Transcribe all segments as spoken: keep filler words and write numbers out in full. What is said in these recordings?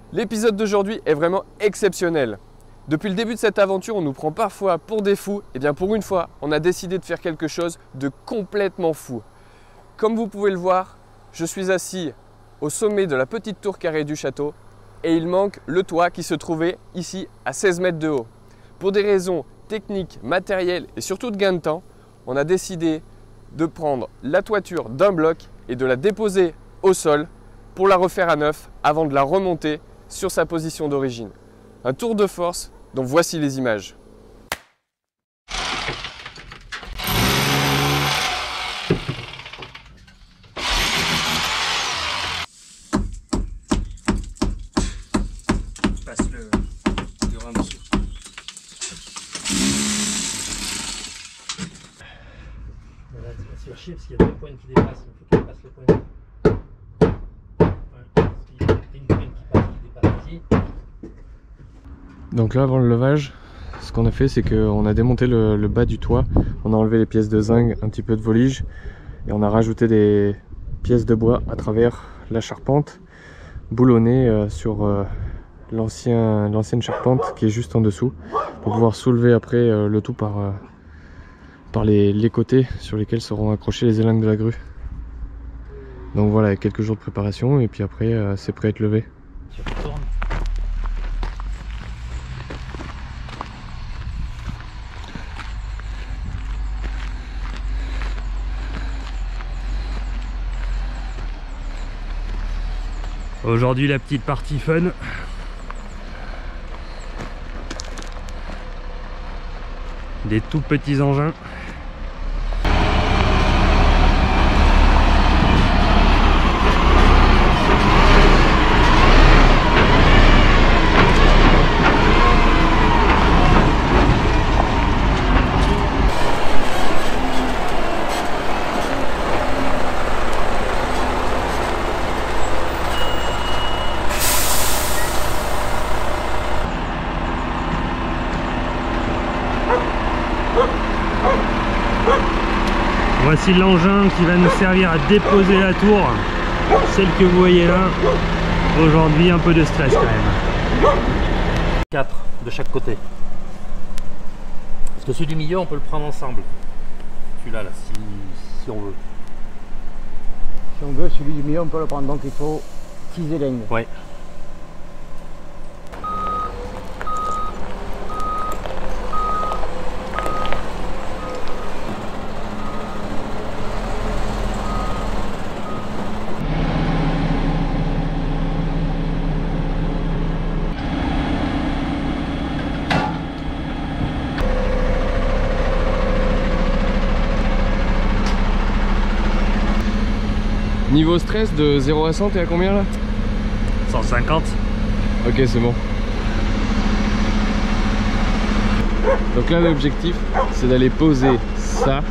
L'épisode d'aujourd'hui est vraiment exceptionnel. Depuis le début de cette aventure, on nous prend parfois pour des fous. Et bien pour une fois, on a décidé de faire quelque chose de complètement fou. Comme vous pouvez le voir, je suis assis au sommet de la petite tour carrée du château et il manque le toit qui se trouvait ici à seize mètres de haut. Pour des raisons techniques, matérielles et surtout de gain de temps, on a décidé de prendre la toiture d'un bloc et de la déposer au sol pour la refaire à neuf avant de la remonter sur sa position d'origine. Un tour de force dont voici les images. Passe le, le rin dessus. Là, tu vas se faire chier parce qu'il y a deux pointes qui dépassent, il faut qu'elle passe le point. Ouais, parce qu'il y a une pointe qui passe, qui dépasse ici. Donc là, avant le levage, ce qu'on a fait, c'est qu'on a démonté le, le bas du toit, on a enlevé les pièces de zinc, un petit peu de volige, et on a rajouté des pièces de bois à travers la charpente, boulonnée euh, sur euh, l'ancien, l'ancienne charpente qui est juste en dessous, pour pouvoir soulever après euh, le tout par, euh, par les, les côtés sur lesquels seront accrochées les élingues de la grue. Donc voilà, quelques jours de préparation, et puis après, euh, c'est prêt à être levé. Tu retournes. Aujourd'hui, la petite partie fun. Des tout petits engins. Voici l'engin qui va nous servir à déposer la tour, celle que vous voyez là. Aujourd'hui, un peu de stress quand même. quatre de chaque côté. Parce que celui du milieu, on peut le prendre ensemble. Celui-là, là, si, si on veut. Si on veut, celui du milieu, on peut le prendre. Donc il faut six élingues. Ouais. Niveau stress de zéro à cent, t'es à combien là? cent cinquante. Ok, c'est bon. Donc là, l'objectif, c'est d'aller poser ça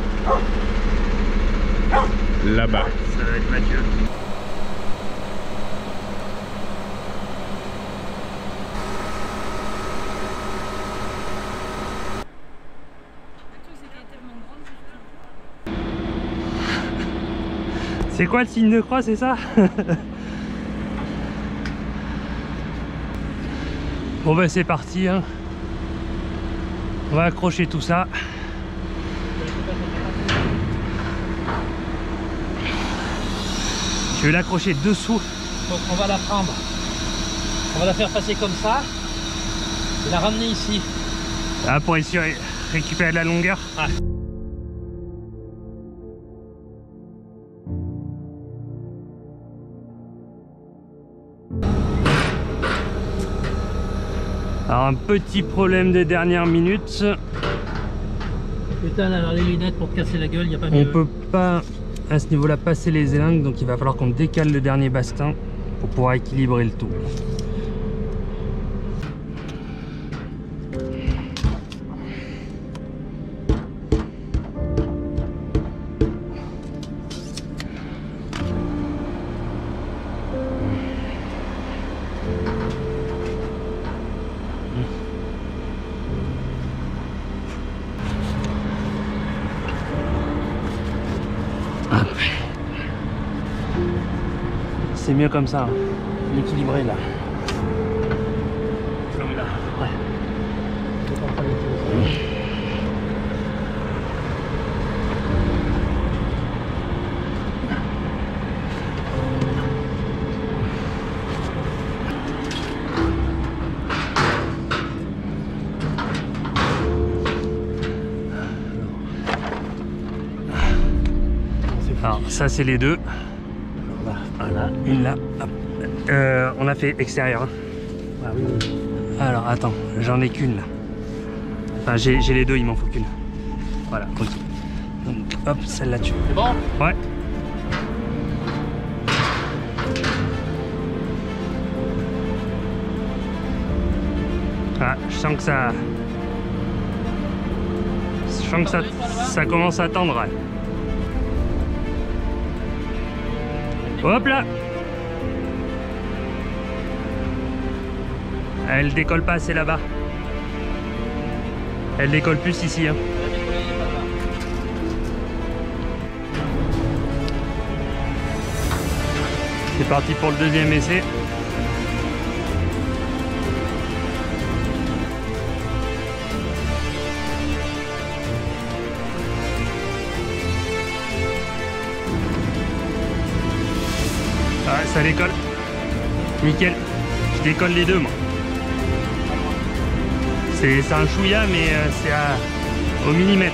là-bas. Ça va être Mathieu. C'est quoi le signe de croix, c'est ça? Bon bah c'est parti, hein. On va accrocher tout ça. Je vais l'accrocher dessous. Donc on va la prendre. On va la faire passer comme ça. Et la ramener ici. Ah, pour essayer de récupérer de la longueur. Ah. Alors un petit problème des dernières minutes. Putain, alors les lunettes pour te casser la gueule, il n'y a pas On mieux. peut pas à ce niveau là passer les élingues, donc il va falloir qu'on décale le dernier bastin pour pouvoir équilibrer le tout. C'est mieux comme ça, hein. L'équilibrer là. ça c'est les deux. Voilà, une là. Hop. Euh, on a fait extérieur. Hein. Ah oui, oui. Alors attends, j'en ai qu'une là. Enfin j'ai les deux, il m'en faut qu'une. Voilà, ok. Donc hop, celle-là dessus. C'est bon? Ouais. Ah, je sens que ça... Je sens que ça, ça commence à tendre. Ouais. Hop là! Elle décolle pas assez là-bas. Elle décolle plus ici. Hein. C'est parti pour le deuxième essai. Ah, ça décolle. Nickel. Je décolle les deux moi. C'est un chouïa mais euh, c'est au millimètre.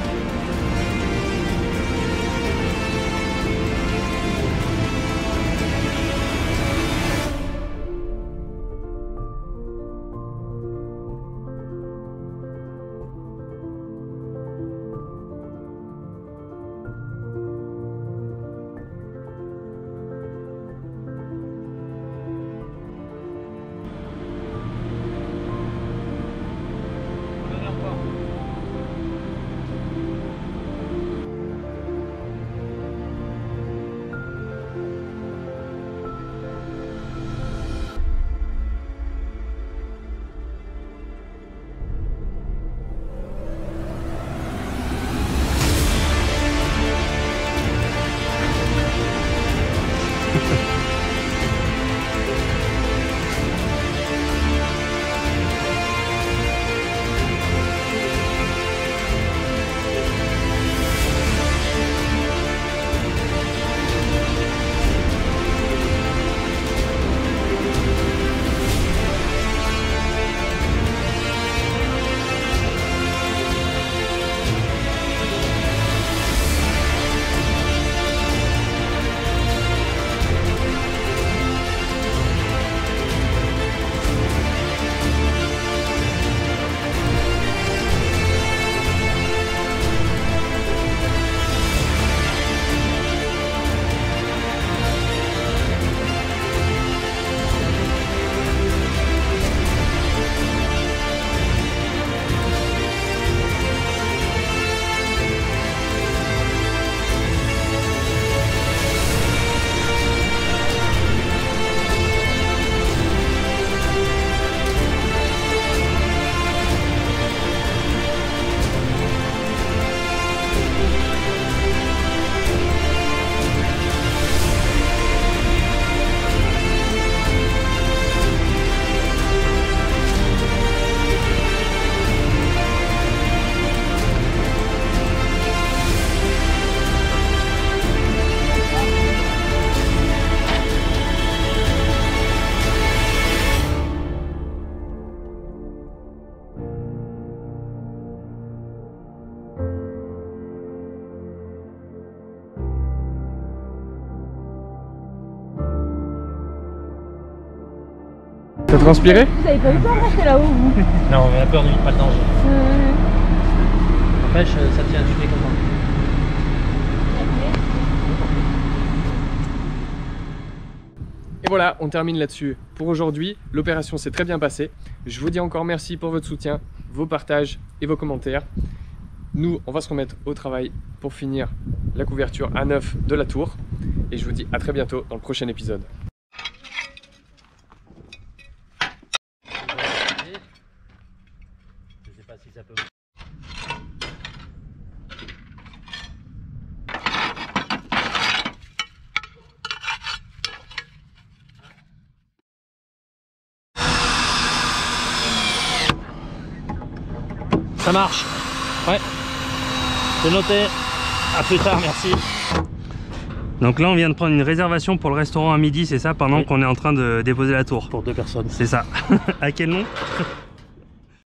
T'as transpiré? Vous avez pas eu peur de rester là-haut, vous? Non, on a peur de vite pas le danger. euh... N'empêche, ça tient, tu es content. Et voilà, on termine là-dessus pour aujourd'hui. L'opération s'est très bien passée. Je vous dis encore merci pour votre soutien, vos partages et vos commentaires. Nous, on va se remettre au travail pour finir la couverture à neuf de la tour. Et je vous dis à très bientôt dans le prochain épisode. Je sais pas si ça peut... Ça marche. Ouais. C'est noté. À plus tard, merci. Donc là on vient de prendre une réservation pour le restaurant à midi, c'est ça, pendant Oui. qu'on est en train de déposer la tour. Pour deux personnes. C'est ça. À quel nom?